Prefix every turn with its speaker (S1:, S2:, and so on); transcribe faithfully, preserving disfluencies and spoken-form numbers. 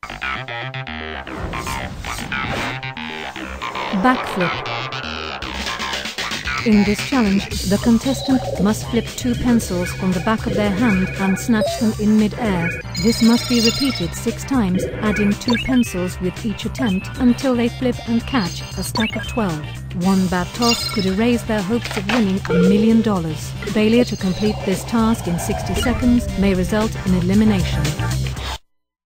S1: Backflip. In this challenge, the contestant must flip two pencils on the back of their hand and snatch them in mid-air. This must be repeated six times, adding two pencils with each attempt until they flip and catch a stack of twelve. One bad toss could erase their hopes of winning a million dollars. Failure to complete this task in sixty seconds may result in elimination.